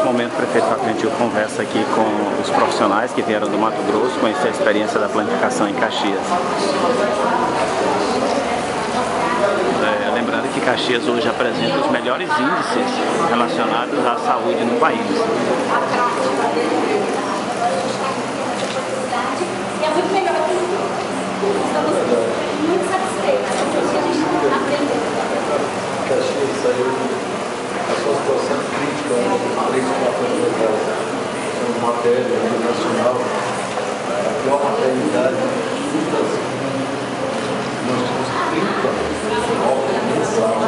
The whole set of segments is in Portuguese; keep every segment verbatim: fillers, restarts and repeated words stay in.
momento, o prefeito Fábio Gentil conversa aqui com os profissionais que vieram do Mato Grosso, conhecer a experiência da planificação em Caxias. É, lembrando que Caxias hoje apresenta os melhores índices relacionados à saúde no país. É muito melhor que estamos muito satisfeitos com o que a gente aprendeu. Caxias saiu a sua situação crítica há três, quatro anos atrás. É uma matéria internacional, a pior maternidade do Brasil. Nós temos trinta mortes mensais.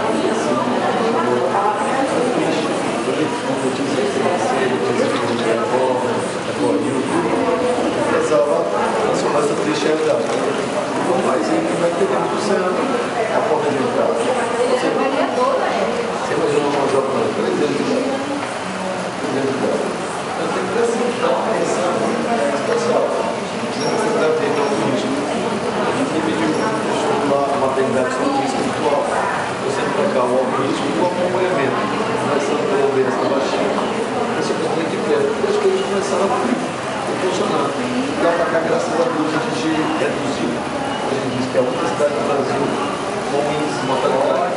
Notícias financeiras, notícias de reforma, reforma, precisava transformar essa triste realidade. Então, mas ele vai ter tempo do céu, a porta de entrada. Você imagina uma jovem de três anos de idade? três anos de idade. Eu tenho que aceitar a atenção especial. Você deve ter um risco. A gente dividiu uma maternidade sobre risco espiritual. Você trocar o risco com o acompanhamento. Começando pela doença baixinha. Você simplesmente de pé. E as coisas começaram a funcionar. Então, graças a Deus, a gente reduziu. A gente diz que é a única cidade do Brasil com índice de mortalidade.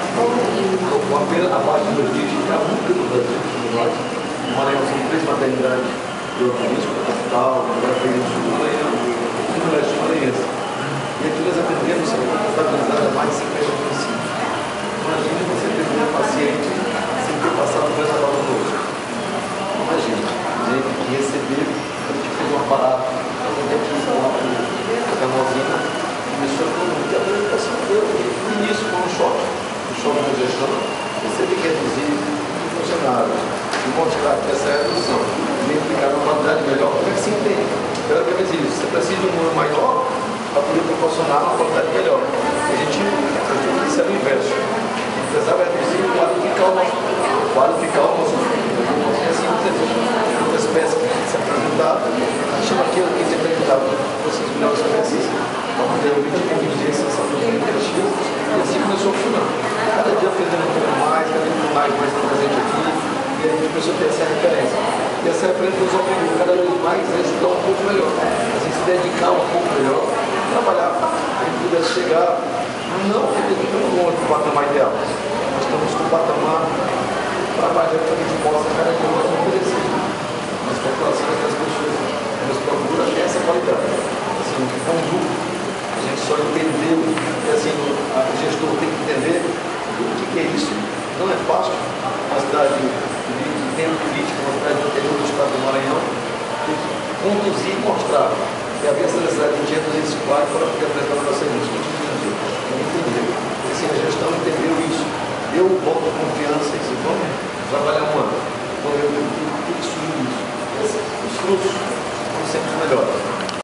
Com a beira abaixo do dígito, é a única do Brasil. O Maranhão são três maternidades de alto risco, a capital, o Brasil do Sul do Maranhão e o leste maranhense. E aqui nós atendemos a contabilidade a mais de cinquenta municípios. Imagina você atender um paciente sem ter passado por essa prova conosco. Imagina, gente que receber, a gente fez um aparato, a gente fez uma canalzinha, começou a todo mundo, e a apresentação deu. No início foi um choque, um choque de gestão, você tem que reduzir funcionários, e mostrar que essa redução vem implicar uma qualidade melhor, como é que se entende? Pela que isso, você precisa de um número maior para poder proporcionar uma qualidade melhor. A gente, a gente isso é o inverso. Precisava reduzir o qualificar o nosso, qualificar o nosso, e assim, muitas espécies que a gente se apresentar, a gente chama aquilo que se apresentava, vocês melhores espécies, para poder omitir a emergência, essa energia, e assim começou a funcionar. Cada dia aprendendo um pouco mais, cada dia mais, mais presente aqui, e a gente começou a ter essa referência. E essa referência nos obrigou cada vez mais a estudar um pouco melhor, a gente se dedicar um pouco melhor, trabalhar, a gente pudesse chegar, não que estamos longe do patamar ideal, nós estamos com o patamar trabalhando para que a gente possa cada dia mais oferecer. As populações das pessoas nos procuram essa qualidade. Assim, o que foi um grupo, a gente só entendeu, e assim, o gestor tem que entender o que, que é isso. Não é fácil, uma cidade de tempo crítico, uma cidade do interior do estado do Maranhão, tem que conduzir e mostrar que havia essa necessidade de reduzir esse quadro para poder apresentar para vocês.